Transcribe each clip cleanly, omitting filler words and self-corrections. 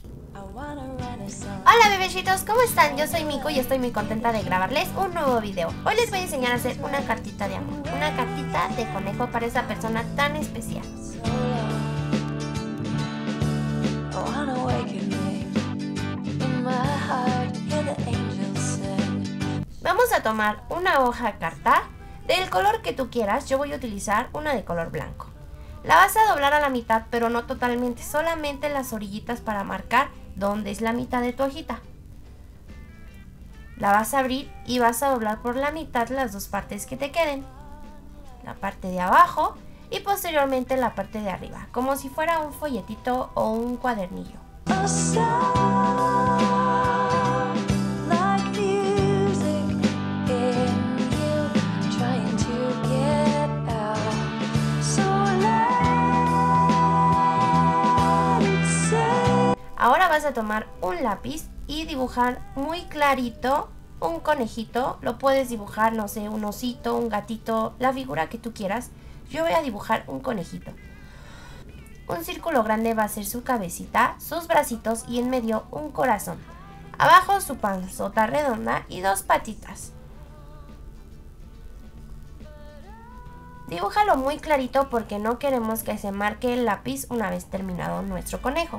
Hola bebecitos, ¿cómo están? Yo soy Miku y estoy muy contenta de grabarles un nuevo video. Hoy les voy a enseñar a hacer una cartita de amor, una cartita de conejo para esa persona tan especial. Vamos a tomar una hoja carta del color que tú quieras. Yo voy a utilizar una de color blanco. La vas a doblar a la mitad, pero no totalmente, solamente las orillitas para marcar dónde es la mitad de tu hojita. La vas a abrir y vas a doblar por la mitad las dos partes que te queden. La parte de abajo y posteriormente la parte de arriba, como si fuera un folletito o un cuadernillo. Ahora vas a tomar un lápiz y dibujar muy clarito un conejito. Lo puedes dibujar, no sé, un osito, un gatito, la figura que tú quieras. Yo voy a dibujar un conejito. Un círculo grande va a ser su cabecita, sus bracitos y en medio un corazón. Abajo su panzota redonda y dos patitas. Dibújalo muy clarito porque no queremos que se marque el lápiz una vez terminado nuestro conejo.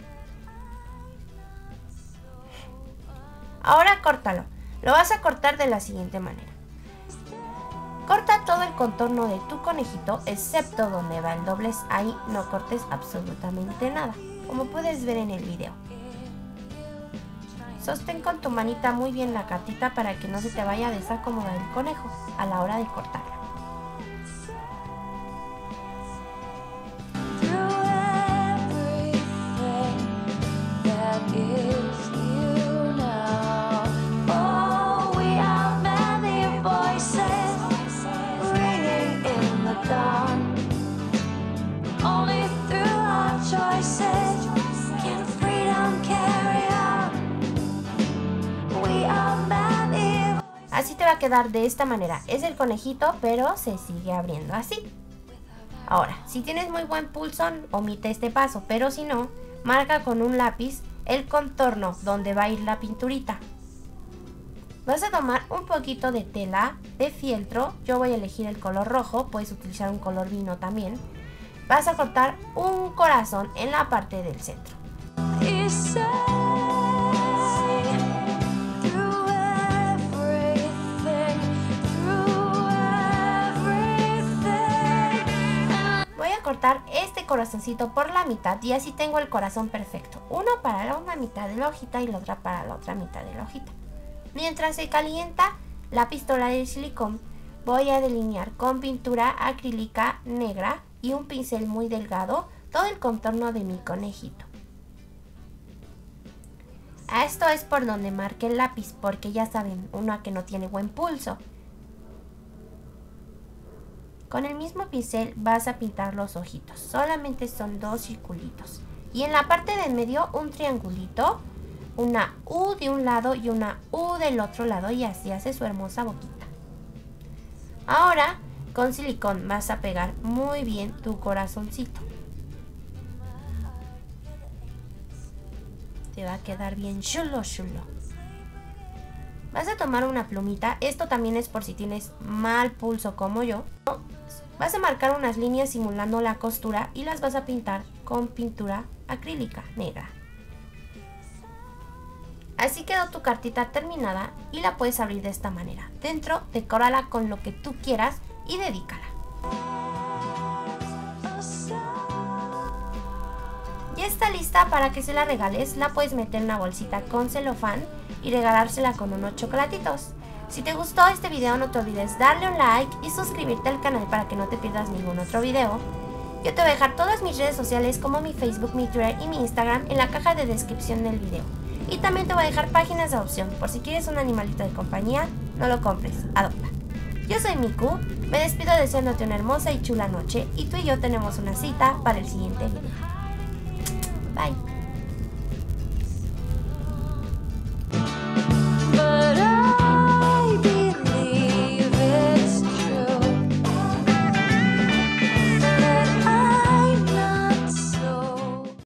Ahora córtalo. Lo vas a cortar de la siguiente manera. Corta todo el contorno de tu conejito, excepto donde va el doblez. Ahí no cortes absolutamente nada, como puedes ver en el video. Sostén con tu manita muy bien la cartita para que no se te vaya a desacomodar el conejo a la hora de cortarla. Así te va a quedar de esta manera. Es el conejito, pero se sigue abriendo así. Ahora, si tienes muy buen pulso, omite este paso, pero si no, marca con un lápiz el contorno donde va a ir la pinturita. Vas a tomar un poquito de tela de fieltro. Yo voy a elegir el color rojo, puedes utilizar un color vino también. Vas a cortar un corazón en la parte del centro. Cortar este corazoncito por la mitad y así tengo el corazón perfecto, uno para una mitad de la hojita y la otra para la otra mitad de la hojita. Mientras se calienta la pistola de silicón, voy a delinear con pintura acrílica negra y un pincel muy delgado todo el contorno de mi conejito. Esto es por donde marque el lápiz, porque ya saben, una que no tiene buen pulso. Con el mismo pincel vas a pintar los ojitos, solamente son dos circulitos. Y en la parte de en medio un triangulito, una U de un lado y una U del otro lado y así hace su hermosa boquita. Ahora con silicón vas a pegar muy bien tu corazoncito. Te va a quedar bien chulo. Vas a tomar una plumita, esto también es por si tienes mal pulso como yo. Vas a marcar unas líneas simulando la costura y las vas a pintar con pintura acrílica negra. Así quedó tu cartita terminada y la puedes abrir de esta manera. Dentro, decórala con lo que tú quieras y dedícala. Ya está lista para que se la regales. La puedes meter en una bolsita con celofán y regalársela con unos chocolatitos. Si te gustó este video, no te olvides darle un like y suscribirte al canal para que no te pierdas ningún otro video. Yo te voy a dejar todas mis redes sociales como mi Facebook, mi Twitter y mi Instagram en la caja de descripción del video. Y también te voy a dejar páginas de adopción, por si quieres un animalito de compañía, no lo compres, adopta. Yo soy Miku, me despido deseándote una hermosa y chula noche y tú y yo tenemos una cita para el siguiente video. Bye.